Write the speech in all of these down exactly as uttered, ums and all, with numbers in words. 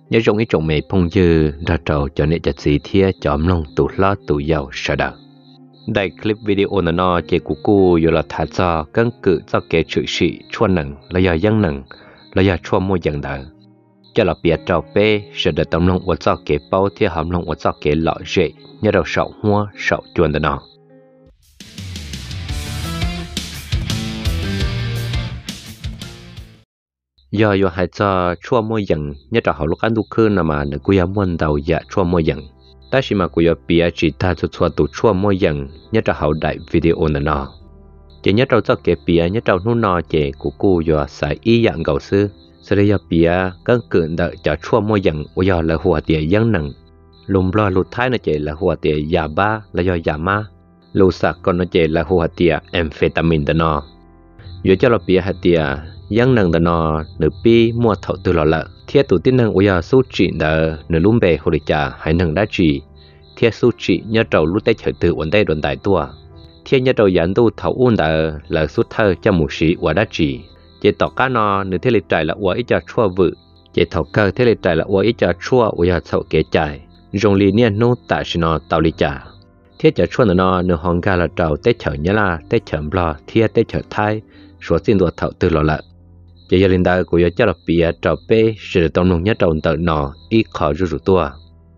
nhớ trong ý trồng mày phong dư ra trầu cho nên chặt gì thia chọn lòng tụ lo tụ giàu sợ đạo đại clip video nó nó chỉ của cô giờ là thả cho căn cứ cho cái chữ sĩ chua nặng là do dân nặng là do chua mua dân đạo cho là biết trâu bê sẽ được tầm lòng của cho cái bao thia hầm lòng của cho cái lọ rễ nhớ đầu sậu hoa sậu chuồn đó nó giờ giờ hay cho chua mua dân nhớ đầu họ lúc ăn đủ khứ nè mà nếu cô muốn muốn đầu dạ chua mua dân ta chỉ mà cô giờ biết chỉ ta cho chua tụ chua mua dân nhớ đầu họ đại video nè nó chỉ nhớ đầu cho cái biết nhớ đầu nút nó chỉ của cô giờ xài ý dạng cầu sư sau đây giờ biết căn cứ đợi cho chua mua dân bây giờ là hoa tiền dân nặng lùm lo lụt thái nó chỉ là hoa tiền già ba là do già ma lụt sạc còn nó chỉ là hoa tiền amphetamine đó nó giờ cho là biết hạt tiền dân nặng đó nó nửa pi mua thầu từ lọ lợ thiết tụ tin năng bây giờ số trị đó nửa lùm bè hồ đi trả hay nặng đã trị thiết số trị nhớ trầu lút tay chở từ vấn đề đồn đại tua thiết nhớ trầu dẫn tu thầu uốn đó là số thơ cho một sĩ và đã trị chỉ tỏ cá nó nửa thế lịch trải là uống ít cho chua vự chỉ thầu cơ thế lịch trải là uống ít cho chua uống cho sậu kế trải dùng lì niên nô tại xin nó tàu lì trả thiết cho chua nó nửa hòn gà là trầu tết chở nhớ là tết chở bò thiết tết chở thai số xin đuổi thầu từ lọ lợ chỉ gia đình đại của yo cho là bia trầu bê sự tông nông nhất trầu tợ nọ ít khó rủ rủ tua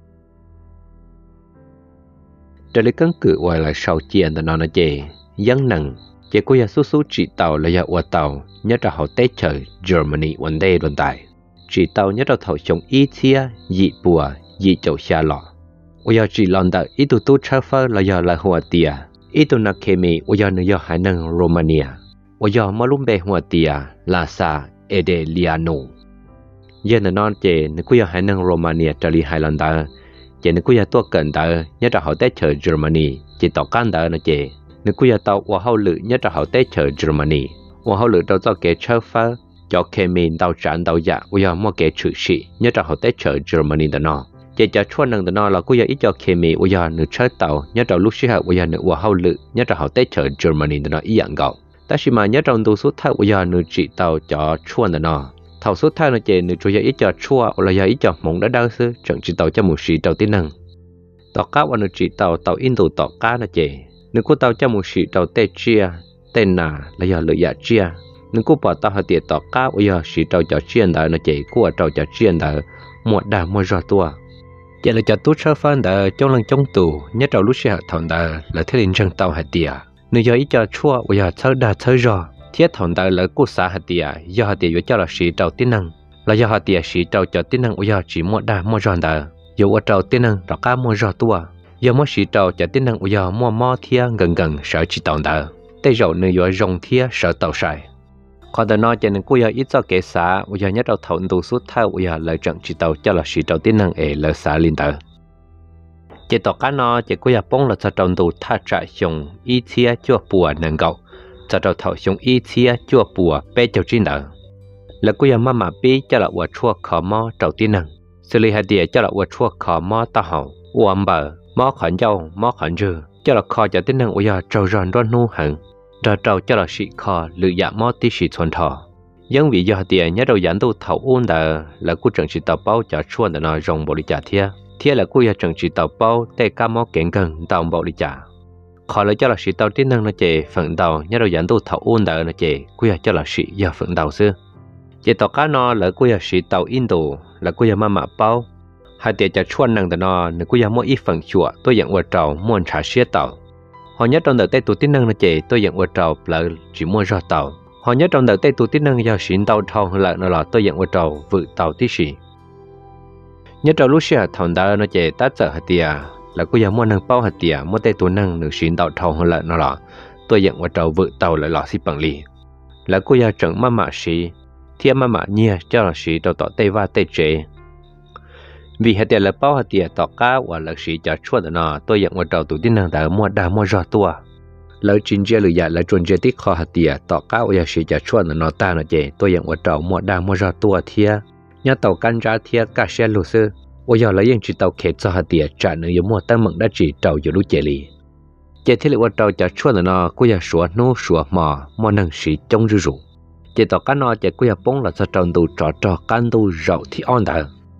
trở lại căn cứ ngoài là sau chiên tợ nọ nó chè dân nặng chỉ có ya số số chỉ tàu là ya qua tàu nhất là họ tết trời Germany vấn đề đồn tại chỉ tàu nhất là thầu chống ít chia dị bùa dị chậu xa lọ ôi ya chỉ lon tợ ít tụ tu trao phơ là ya là hoa tia ít tụ nạc kemi ôi ya nữa ya hải năng Romania ôi giờ mà lúc bé hoa tia là sa Edeliano giờ nó non chè nó cứ giờ hai năng Romania trở đi hai lần đó chè nó cứ giờ tua cận đó nhớ ra họ tết chờ Germany chỉ tàu can đó nó chè nó cứ giờ tàu qua hậu lự nhớ ra họ tết chờ Germany qua hậu lự đâu cho cái chơi phá cho Kemin tàu tràn tàu dạ ôi giờ mua cái chữ sĩ nhớ ra họ tết chờ Germany đó nó chè cho chua năng đó nó là cứ giờ ít cho Kemin ôi giờ nó chơi tàu nhớ ra lúc xưa ôi giờ nó qua hậu lự nhớ ra họ tết chờ Germany đó nó ý dạng gạo ta chỉ mà nhớ trong tu số thao bây giờ nữ chỉ tàu cho chua nữa nọ thầu số thao nó chỉ nữ chủ yếu ít cho chua hoặc là giờ ít cho mỏng đã đau sư chẳng chỉ tàu cho một sĩ tàu tiếng năng tàu cá và nữ chỉ tàu tàu in tàu tàu cá nó chỉ nữ cô tàu cho một sĩ tàu tê chia tên nà là giờ lựa dạ chia nữ cô bỏ tàu hạt tiền tàu cá bây giờ sĩ tàu cho chia đó nó chỉ cô tàu cho chia đó một đà một giọt tua chỉ là cho tu sơ phân đó trong lần trong tù nhớ trong lúc xưa thằng đó là thế linh chân tàu hạt tiền nếu giờ ít cho chua bây giờ chơi đa chơi rò thiết thằng ta là cố xã hạt tiền do hạt tiền cho là sĩ trâu tiếng năng là do hạt tiền sĩ trâu cho tiếng năng bây giờ chỉ mua đa mua ròn đa dù ở trâu tiếng năng đó cá mua rò tua giờ mua sĩ trâu cho tiếng năng bây giờ mua mò thia gần gần sợ chỉ tàu đa tây rồi nếu giờ rong thia sợ tàu sai còn đời nói cho nên cô giờ ít cho kế xã bây giờ nhất đầu thầu tu suốt thao bây giờ lời trận chỉ tàu cho là sĩ trâu tiếng năng để lời xã liên tờ chỉ tỏ cá nó chỉ có nhà bông là cho trồng đồ thà trả dùng ít chia cho bùa nâng gạo cho trồng thảo dùng ít chia cho bùa bé cho chín đỡ là có nhà mà mà bé cho là uất chua khó mò trầu tiên nâng xử lý hạt địa cho là uất chua khó mò ta hậu uất bờ mò khẩn dâu mò khẩn dư cho là kho cho tiên nâng uất trầu ròn ròn nu hẳn rồi trầu cho là sĩ kho lựa dạ mò tí sĩ thuần thọ giống vì do hạt địa nhớ đầu dẫn tu thảo ôn đỡ là cô trưởng sĩ tàu bao cho chua để nó rong bộ đi trả thia thế là cô giờ chẳng chỉ tàu bao tê cá mó kén gần tàu bộ đi trả khỏi lấy cho là sĩ tàu tiếng năng nó chè phần tàu nhớ đâu dẫn tu thầu ôn đỡ nó chè cô giờ cho là sĩ giờ phần tàu xưa chè tàu cá nó là cô giờ sĩ tàu Indo là cô giờ mà mà bao hai tiệt cho chuan năng nó nếu cô giờ mua ít phần chùa tôi dẫn qua tàu mua trả xe tàu họ nhớ trong đợt tây tu tiếng năng nó chè tôi dẫn qua tàu là chỉ mua ra tàu họ nhớ trong đợt tây tu tiếng năng giờ sĩ tàu thong là nó là tôi dẫn qua tàu vự tàu tí sĩ nhớ trong lúc xưa thằng đó nó chỉ tát sợ hạt tiền là cô giờ mua năng bao hạt tiền mua tay tuần năng được xin tàu thầu hơn lại nó là tôi nhận qua tàu vợ tàu lại lọ xí bằng lì là cô giờ chẳng mà mạ xí thiên mà mạ nhia cho là xí tàu tàu tây va tây chế vì hạt tiền là bao hạt tiền tàu cá và là xí cho chuột nó tôi nhận qua tàu tụ tin năng đã mua đã mua rõ tua lời chính chế lười dạy là chuẩn chế tích kho hạt tiền tàu cá và xí cho chuột nó ta nó chỉ tôi nhận qua tàu mua đã mua rõ tua thiên nhà tàu can ra thiệt cả xe lúa sư, ôi giờ lấy những chỉ tàu khét cho hạt tiền trả nữa giống mua tăng mận đã chỉ tàu giờ lúc chạy lì, chạy thế lại qua tàu trả chuột nó, cô giờ sủa nô sủa mò, mò nâng sĩ trong rù rù, chạy tàu cá nó chạy cô giờ bông là cho tàu tàu trọ trọ can tàu rậu thì on đờ,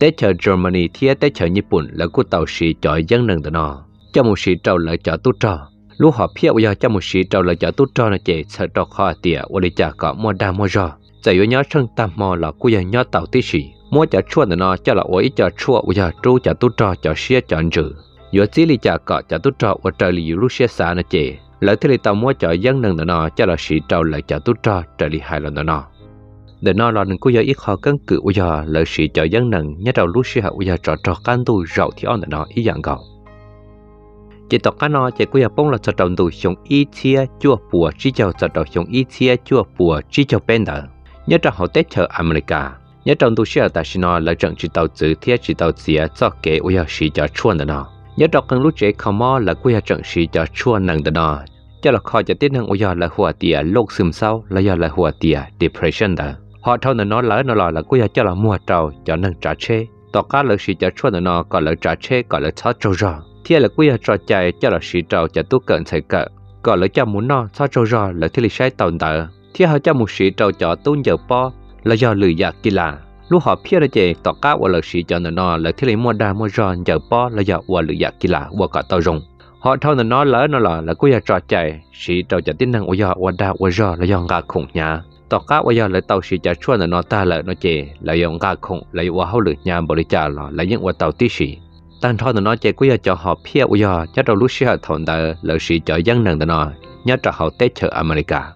Tết chờ Germany thia Tết chờ Nhật Bản là cú tàu sĩ cho dân nâng đó nó cho một sĩ trâu lại cho tu trò lúc họ phía bây giờ cho một sĩ trâu lại cho tu trò nó chỉ sợ trò khó tiệt và để trả có mua đa mua rò tại vì nhớ chân tam mò là cú giờ nhớ tàu tí sĩ mua trả chua đó nó cho là ôi trả chua bây giờ trâu trả tu trò trả xia trả trừ giờ chỉ li trả có trả tu trò và trả li lúc xia xa nó chỉ lỡ thì tàu mua trả dân nâng đó nó cho là sĩ trâu lại trả tu trò trả li hai lần đó nó để nó là những cái ít khó cân cự bây giờ lợi sĩ cho dân nâng nhớ đầu lúc xưa bây giờ trò trò can tu rậu thì on nó ý dạng gạo chỉ tộc cá nó chỉ có giờ bông là trò trò tu dùng ý chia chua bùa chỉ cho trò trò dùng ý chia chua bùa chỉ cho bên đó nhớ trò hậu tết chờ America nhớ trò tu xưa tại nó là trận chỉ tàu chữ thiết chỉ tàu chia cho kế bây giờ sĩ cho chuồn đó nó nhớ trò cần lúc chế không mò là bây giờ trận sĩ cho chuồn nâng đó nó cho là khó cho tiết nâng bây giờ là hùa tiệt lốc xìm sau là giờ là hùa tiệt depression đó họ thâu nó lỡ nó lò là cứ cho là mua trâu cho nâng trả chế tao cá lợi sĩ cho chuột nó còn lợi trả chế còn lợi tháo trâu rò thế là cứ cho chạy cho là sĩ trâu cho tu cận sai cỡ còn lợi cho muốn nó tháo trâu rò lợi thì lấy sai tàu đỡ thế họ cho một sĩ trâu cho tu giờ po là do lười giặc kỳ lạ lúc họ phía ra chế tao cá và lợi sĩ cho nó lợi thì lấy mua đa mua rò giờ po là do và lười giặc kỳ lạ và cả tàu rồng họ thâu nó lỡ nó lò là cứ cho chạy sĩ trâu cho tính năng và và đa và rò là do ngã khủng nhá tao cá bây giờ lại tàu sĩ trả chuột là nó ta lại nó chè lại dùng gà khủng lại qua hậu lực nhà bồi trả là lại những qua tàu tí sĩ tan thôi nó chè bây giờ cho họ phía bây giờ nhất đầu lúc xưa họ thọn đời lợi sĩ cho dân nâng nó nhất là họ tết chờ America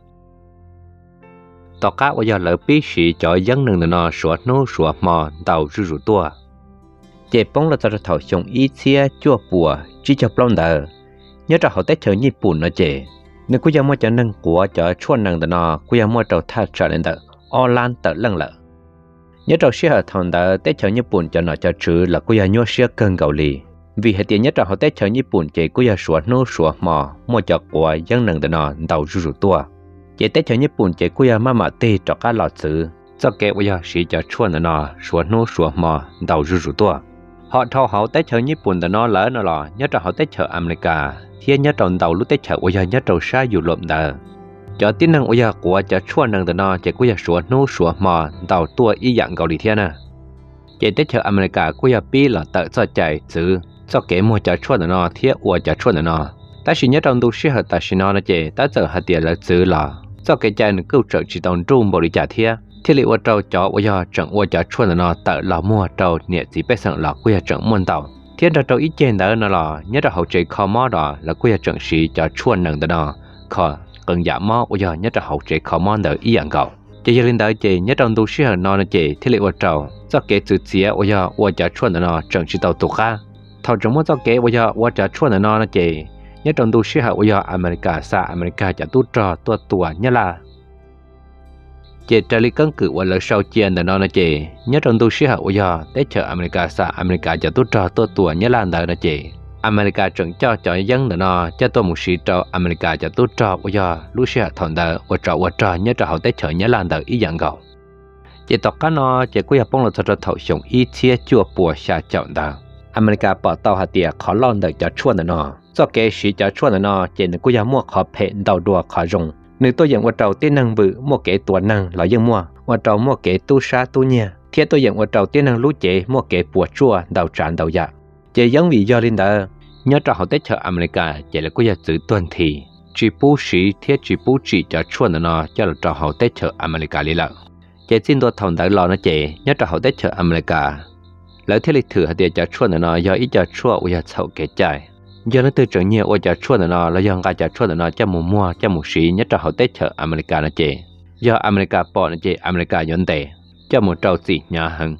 tao cá bây giờ lợi bí sĩ cho dân nâng nó sửa nô sửa mò tàu rú rú tua chè bóng là tao thầu dùng ý chia chua bùa chỉ cho plong đời nhất là họ tết chờ Nhật Bản nó chè nếu cứ giờ mua cho nâng của cho chuồn nâng đó nó cứ giờ mua trâu thắt trở nên đó online tự lăng lợ nhớ trâu xí hợp thằng đó tết chờ Nhật Bản cho nó cho chữ là cứ giờ nhớ xí cơn gạo lì vì hệ tiền nhất trâu họ tết chờ Nhật Bản chỉ cứ giờ sửa nô sửa mò mua cho của dân nâng đó nó đầu rú rú tua chỉ tết chờ Nhật Bản chỉ cứ giờ mà mà tê cho cá lọt chữ cho cái bây giờ xí cho chuồn đó nó sửa nô sửa mò đầu rú rú tua họ thâu họ tết chờ Nhật Bản đó nó lỡ nó lò nhớ trâu họ tết chờ America thiên nhất trong đầu lúc tết chợ bây giờ nhất trong sa dù lộn đờ cho tiếng năng bây giờ của cho chua năng từ nó chỉ có giờ sủa nô sủa mò đầu tua ý dạng gạo lì thiên à chỉ tết chợ America có giờ pi là tự cho chạy chữ cho kẻ mua cho chua từ nó thiết của cho chua từ nó ta chỉ nhất trong tu sĩ hợp ta chỉ nó là chỉ ta giờ hạt tiền là chữ là cho cái chạy nó cứu trợ chỉ tông trung bồi trả thiên thiết liệu trâu cho bây giờ trận của cho chua từ nó tự là mua trâu nhẹ chỉ biết rằng là có giờ trận muôn tàu thiên ra trâu ít trên đó nó là nhất là hậu chế kho mò đó là quy trận sĩ cho chuồn nâng đó nó kho cần giảm mò bây giờ nhất là hậu chế kho mò đó ý dạng gạo chỉ cho lên đó chỉ nhất trong tu sĩ nó nó chỉ thiết liệu trâu cho cái chữ chia bây giờ qua cho chuồn đó nó trận sĩ tàu tụ khác thầu trong mỗi cho cái bây giờ qua cho chuồn đó nó nó chỉ nhất trong tu sĩ bây giờ America sa America cho tu trò tu tua nhất là chỉ trả lý căn cứ và lời sau chiên đó nó chỉ nhất trong tu sĩ học bây giờ tết chờ America sa America cho tu trò tu tua nhất là đó nó chỉ America chuẩn cho cho dân đó nó cho tôi một sĩ trò America cho tu trò bây giờ lúc sĩ học thằng đó và trò và trò nhất trò học tết chờ nhất là đó ý dạng gạo chỉ tộc cá nó chỉ có bông là cho thầu dùng ý chia chua bùa xa chọn đó America bỏ tàu hạt tiền khó lon được cho chuồn đó nó do cái sĩ cho chuồn đó nó chỉ nó có mua khó phê đầu đùa khó dùng nếu tôi nhận qua trâu tiên năng bự mua kế tuần năng là dân mua qua trâu mua kế tu sa tu nhia thiết tôi nhận qua trâu tiên năng lú chế mua kế bùa chua đầu tràn đầu dạ chế giống vì do linh đó nhớ trâu họ tết chờ America chế là có giờ chữ tuần thì chỉ bố sĩ thiết chỉ bố chỉ cho chuồn nó cho là trâu họ tết chờ America lý lợ chế xin tôi thòng đỡ lo nó chế nhớ trâu họ tết chờ America lỡ thiết lịch thử hạt tiền cho chuồn nó do ít cho chua bây giờ sầu kế chạy do nó từ trường nhiều ở chợ chuột nó là do cả chợ chuột nó cho mùa mua cho mùa xí nhất là hậu tết chợ America nó chế do America bỏ nó chế America nhận tệ cho một trâu gì nhà hơn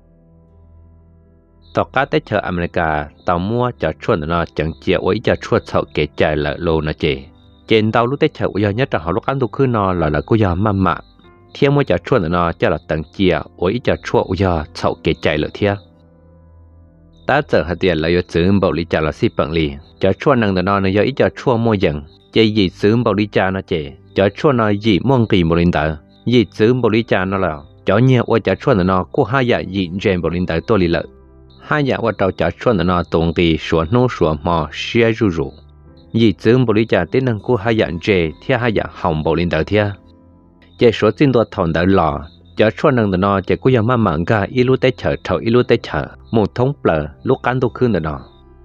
tàu cá tết chợ America tàu mua chợ chuột nó chẳng chia ở chợ chuột sầu kế chạy là lô nó chế trên tàu lúc tết chợ giờ nhất là họ lúc ăn đồ khứ nó là là cô giờ mắm mạ theo mua chợ chuột nó cho là tầng chia ở chợ chuột giờ sầu kế chạy là theo ta giờ hạt tiền là do sử bảo lý trả là xí bằng lì cho chua năng đó nó do ít cho chua mua dần chỉ gì sử bảo lý trả nó chỉ cho chua nó gì mong kỳ một linh tờ gì sử bảo lý trả nó là cho nhiều ở cho chua nó có hai dạng gì trên bảo linh tờ tôi lì lợi hai dạng ở trong cho chua nó tổng kỳ số nô số mò xia ru ru gì sử bảo lý trả tên năng có hai dạng trên theo hai dạng hồng bảo linh tờ theo chỉ số tin tôi thằng đó là giờ chua năng đó nó chỉ có giờ mà mạng cả ít lúc tới chợ thầu ít lúc tới chợ một thống bờ lúc cán tôi khứ đó nó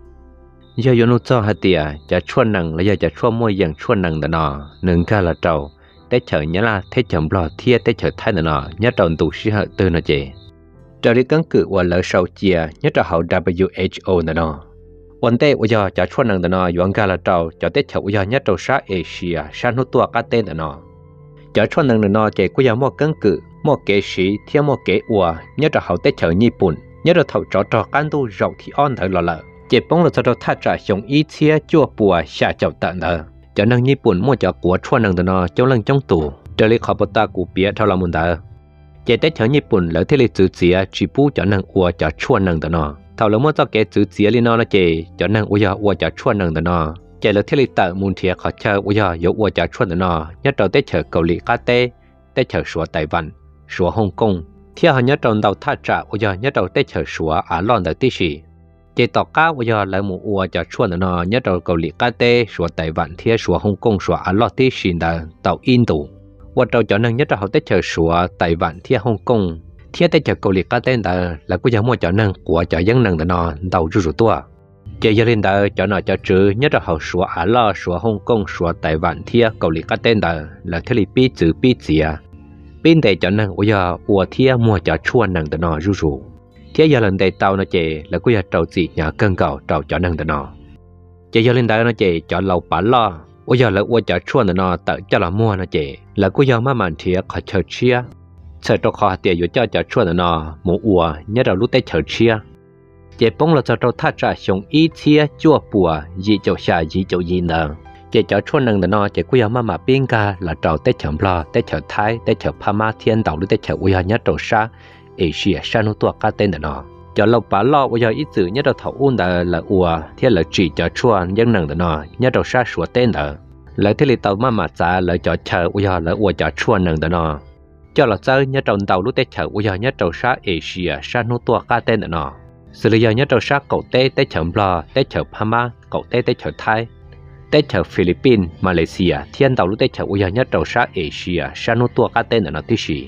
giờ yo nó cho hạt tiệt giờ chua năng là giờ giờ chua môi dạng chua năng đó nó nâng cả là trâu tới chợ nhớ là thế chậm bò thiê tới chợ thái đó nó nhớ trâu tụ sĩ hạt tư nó chị trở đi căn cứ và lỡ sau chia nhớ trâu hậu W H O đó nóวันเต้อุยาจะชวนนังตนอยวนกาลเจ้าจะเตชอุยาเนี่ยเจ้าชาเอเชียชานุตัวกาเต้นตนอจะชวนนังตนอเจกุยาหม้อกังกือหม้อเกชีเทียหม้อเกอัวเนี่ยจะเขาเตชญี่ปุ่นเนี่ยจะเท่าจอจอกันดูเราที่อ่อนเถอะละเจ็บป้องเราจะเราทัดจ่าชงอีเทียจั่วปัวชาเจ้าตันเถอะจะนังญี่ปุ่นมั่วจะกัวชวนนังตนอเจ้าลังจ้องตู่เจริขอบตากูเปียเท่าละมุนเถอะเจเตชญี่ปุ่นแล้วที่เลยจืดเสียจีปูจะนังอัวจะชวนนังตนอthầu là muốn cho cái chữ chia lên nó là chị cho năng uya uya cho chuan năng đó nó chị là thiết lý tự muốn thiệt khó chơi uya yếu uya cho chuan đó nó nhất đầu tết chờ cầu lì cá tê tết chờ sủa Đài Văn sủa Hồng Kông thiệt họ nhất đầu đầu thắt trả uya nhất đầu tết chờ sủa Á Loan đầu tết gì chị tỏ cá uya lại một uya cho chuan đó nó nhất đầu cầu lì cá tê sủa Đài Văn thiệt sủa Hồng Kông sủa Á Loan tết gì đó tàu Indo uya đầu cho năng nhất đầu tết chờ sủa Đài Văn thiệt Hồng Kông thiết tới chợ cầu liệt cá tên đó là có giá mua chợ năng của chợ dân năng đó nó đầu rủ rủ tua chợ dân lên đó chợ nào chợ trừ nhất là hậu sủa Á Lo sủa Hồng Kông sủa Đài Văn thiết cầu liệt cá tên đó là thiết lý pi chữ pi chìa bên đây chợ năng của giờ của thiết mua chợ chua năng đó nó rủ rủ thiết giờ lần đây tàu nó chè là có giá trâu gì nhà cân cầu trâu chợ năng đó nó chợ dân lên đó nó chè chợ lầu Bá Lo của giờ là của chợ chua đó nó tự cho là mua nó chè là có giờ mà màn thiết khó chờ chia chờ cho họ tiềnอยู่เจ้าจะชวนnóหมูอัวเนี่ยเรารู้ได้เฉยเชียเจ็บป้องเราจะเราท่าจะส่งอีเชียจั่วปัวยีเจ้าชายีเจ้ายีเนอเจ็บจะชวนนังเนาะเจ็บกุยามามาปิ้งกาเราเราได้เฉยพลอได้เฉยไทยได้เฉยพม่าเทียนดาวรู้ได้เฉยอุยาเนี่ยเราชาเอเชียชานุตัวกาเต้นเนาะจะเราป่าล้ออุยาอีสื่อเนี่ยเราเท่าอุ่นแต่ละอัวเทียนเราจีจะชวนยังนังเนาะเนี่ยเราชาชัวเต้นเนาะแล้วที่เราเต่ามามาจ้าเราจะเฉยอุยาแล้วอัวจะชวนนังเนาะcho là chơi nhớ trong đầu lúc tết chợ bây giờ nhớ trong xã Asia xã nô tua cá tên đó xử lý giờ nhớ trong xã cậu tết tết chợ bò tết chợ Pama cậu tết tết chợ Thái tết chợ Philippines Malaysia thiên đầu lúc tết chợ bây giờ nhớ trong xã Asia xã nô tua cá tên đó tí gì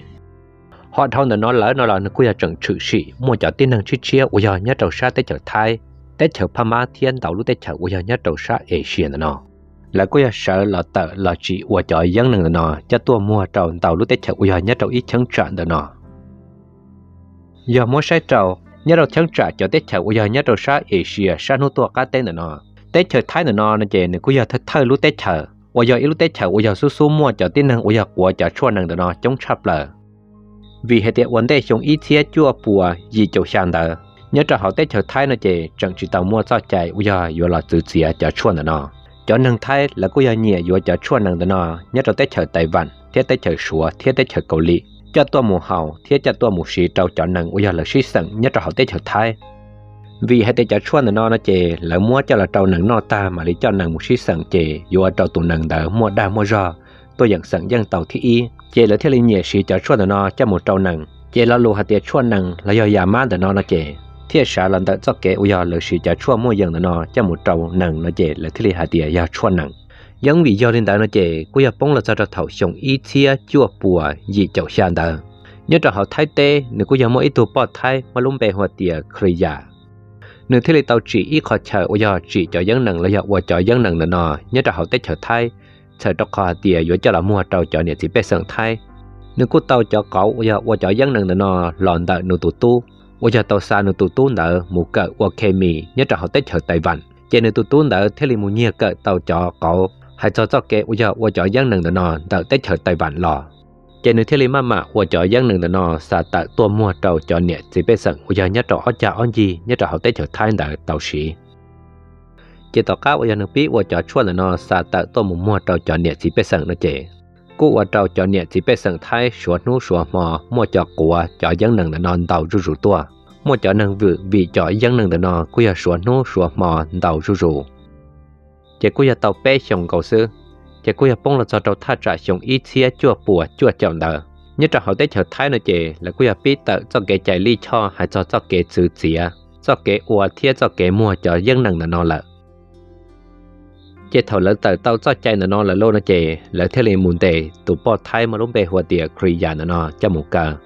họ thâu nó lỡ nó là nó cũng là trận trừ sĩ mua chợ tin năng chi chia bây giờ nhớ trong xã tết chợ Thái tết chợ Pama thiên đầu lúc tết chợ bây giờ nhớ trong xã Asia đó là có sợ là tờ là chỉ của chợ dân năng nó cho tôi mua trâu tàu lúc tết chợ bây giờ nhất trâu ít chân trạn đó nó giờ mua sai trâu nhất trâu chân trạn cho tết chợ bây giờ nhất trâu sa Asia sa nô tua cá tên nó tết chợ Thái nó nó chè nó có giờ thật thơ lúc tết chợ bây giờ ít lúc tết chợ bây giờ số số mua chợ tin năng bây giờ của chợ chua năng đó nó chống chập lờ vì hệ tiện vấn đề chúng ít thiết chua bùa gì chậu sàn đó nhất trâu họ tết chợ Thái nó chè chẳng chỉ tàu mua cho chạy bây giờ vừa là tự xỉa chợ chua đó nó cho năng Thái là có gia nhẹ vừa cho chua năng đó nó nhất là tết chợ Đài Văn thiết tết chợ sủa thiết tết chợ Cầu Lị cho tua mùa hậu thiết cho tua mùa xì trâu cho năng bây giờ là xí sẵn nhất là hậu tết chợ Thái vì hai tết chợ chua nó nó chè là mua cho là trâu năng no ta mà lấy cho năng mùa xí sẵn chè vừa trâu tụ năng đỡ mua đa mua rò tôi dẫn sẵn dân tàu thi y chè là thiết lý nhẹ xì chợ chua nó cho một trâu năng chè là lù hạt tết chua năng là do già má đó nó nó chè thiết xã lần tới cho kẻ bây giờ là sự trả chua mua dần nó cho một trâu nặng nó chè là thiết lý hạt địa ya chua nặng giống vì do lên đó nó chè bây giờ bông là cho cho thầu sống ít chia chua bùa gì chậu sàn đó nhớ cho họ thái tê nếu bây giờ mỗi ít tu bọt thái mà luôn bề hoạt địa khơi giả nếu thiết lý tàu chỉ ít khó chờ bây giờ chỉ cho dân nặng là giờ qua cho dân nặng nó nhớ cho họ tết chờ thái chờ cho họ địa vừa cho là mua trâu cho nhiệt chỉ bé sẵn thái nếu cô tàu cho cậu bây giờ qua cho dân nặng nó lòn đợi nụ tụ tu bây giờ tàu xa nửa tụ tu nợ một cỡ qua Keeb nhất là họ tết chợ Đài Văn trên nửa tụ tu nợ thế là một nhiều cỡ tàu cho cậu hay cho cho kẻ bây giờ qua chợ dân nương nó đợi tết chợ Đài Văn lò trên nửa thế là mà mà qua chợ dân nương nó xa tại tua mua trâu cho nhẹ chỉ biết rằng bây giờ nhất là họ cha on gì nhất là họ tết chợ Thái đợi tàu sĩ trên tàu cá bây giờ nước biết qua chợ chua nó xa tại tua một mua trâu cho nhẹ chỉ biết rằng nó trẻ cô qua trâu cho nhẹ chỉ biết rằng Thái sửa nú sửa mò mua cho của chợ dân nương nó tàu rú rú tua mua chợ nương vừa vì chợ dân nương nó cô giờ sửa nú sửa mò tàu rú rú chỉ cô giờ tàu bé chồng cầu sư chỉ cô giờ bông là cho trâu thắt trả chồng ít xía chua bùa chua chồng đờ nhất là họ tới chợ Thái nó chỉ là cô giờ biết tự cho cái chạy ly cho hay cho cho cái chữ xía cho cái ua thiết cho cái mua chợ dân nương nó là chỉ thầu lỡ tự tàu cho chạy nó là lô nó chỉ lỡ theo liền muốn để tụ bỏ Thái mà lúc về hoa tiệt khơi già nó cho một cờ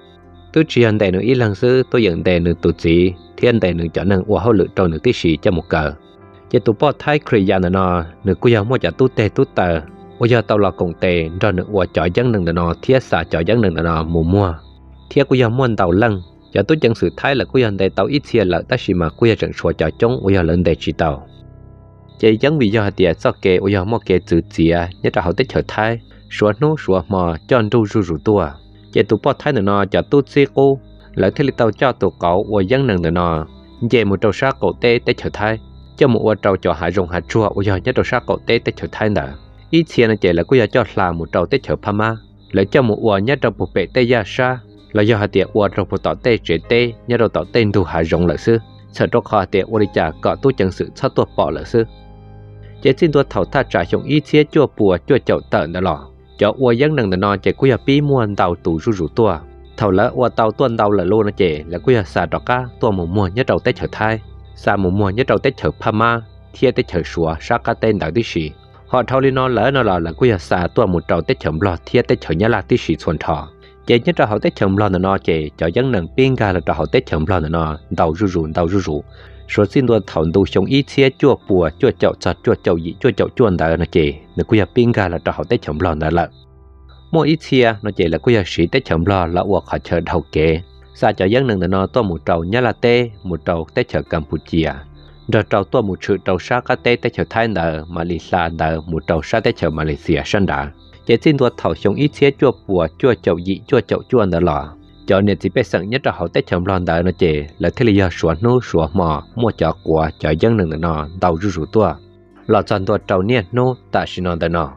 tôi chỉ anh đại nữ ít lần xứ tôi nhận đại nữ tụt gì thiên đại nữ cho nên qua hậu lự trâu nữ tí sĩ cho một cờ chỉ tụ bỏ thái khởi gia nữa nó nữ cô yêu mua cho tụt tê tụt tờ bây giờ tao là công tệ cho nữ qua chọi dân nữ nó thiết xả chọi dân nữ nó mù mua thiết cô yêu mua tàu lăng cho tôi chẳng sự thái là cô yêu đại tàu ít xe là ta chỉ mà cô yêu chẳng xóa chọi chống cô yêu lên đại chỉ tàu chỉ dân vì do tiền sau kê cô yêu mua kê chữ gì à nhất là họ tới chợ thái xóa nô xóa mò cho anh ru ru ru tua chỉ tụ bỏ thái nữa nó cho tụt xe cô lại thế là tàu cho tụ cậu và dân nữ nó về một trâu sát cổ tê tới chợ thái cho một ô trâu cho hạ rồng hạ chua ô giờ nhất trâu sát cổ tê tới chợ thái nè ít xe nó chỉ là cô giờ cho làm một trâu tới chợ Pama lại cho một ô nhất trâu bộ bể tê gia sa là do hạ tiệt ô trâu bộ tỏ tê chế tê nhất trâu tỏ tên thu hạ rồng lợi sư sợ trâu kho tiệt ô đi trả cọ tu chẳng sự sát tua bỏ lợi sư chế xin tua thầu tha trả trong ít xe chua bùa chua chậu tợn đã lọ cho ô dân nằng nó chỉ cô giờ pi muôn tàu tủ ru ru tua thầu lỡ ô tàu tuần tàu là lô nó chỉ là cô giờ xả trọ cá tua một mùa nhất trâu tới chợ thái xa một mùa nhất trâu tới chợ Pama thiên tới chợ sủa sát cá tên đạo tí sĩ họ thâu lên nó lỡ nó là là cô giờ xả tua một trâu tới chợ lò thiên tới chợ nhá là tí sĩ xuân thọ chỉ nhất trâu họ tới chợ lò nó chỉ cho dân nằng pin gà là trâu họ tới chợ lò nó tàu ru ru tàu ru ru số xin đua thầu đủ sống ít xe chua bùa chua chậu chặt chua chậu gì chua chậu chuồn đó nó chỉ là cô giờ pin gà là trâu họ tới chợ lò nó là mỗi ít xe nó chỉ là cô giờ sĩ tới chợ lò là uổng họ chờ đầu kế xa cho dân nâng nó to một trâu nhá là tê một trâu tới chợ Campuchia rồi trâu to một sự trâu sát cá tê tới chợ Thái nợ Malaysia nợ một trâu sát tới chợ Malaysia sân đã chỉ xin đua thầu sống ít xe chua bùa chua chậu dị chua chậu chua nợ lò cho nên chỉ biết sẵn nhất là họ tới chợ lò nợ nó chỉ là thế là giờ sủa nô sủa mò mua chợ của cho dân nâng nó đầu rú rú tua lò chọn tua trâu niên nô ta xin nó nó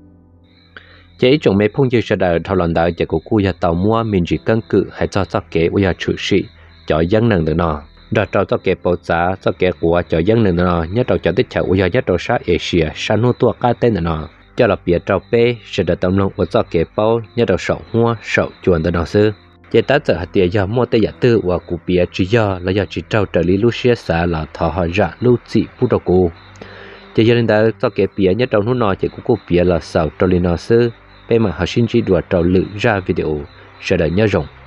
chỉ trong mấy phong dư đời thảo luận đời chỉ của cô nhà tàu mua mình chỉ căn cứ hay cho cho kế của nhà chủ sĩ cho dân nâng được nó rồi cho cho kế bảo giá cho kế của cho dân nâng được nó nhất đầu cho tích chợ của nhà nhất đầu sát Asia san hô tua cá tên được nó cho là biệt trâu bê sẽ được tâm lòng của cho kế bao nhất đầu sậu hoa sậu chuồn được nó sư chỉ ta giờ hạt tiền giờ mua tay giả tư và cụ biệt chỉ do là do chỉ trâu trợ lý Lucia xã là thọ họ ra lưu trị phụ đồ cô chỉ cho nên ta cho kế biệt nhất đầu nó nói chỉ của cụ biệt là sậu trợ lý nó sư bên mà họ xin chỉ đùa trâu lự ra video sẽ đợi nhớ rộng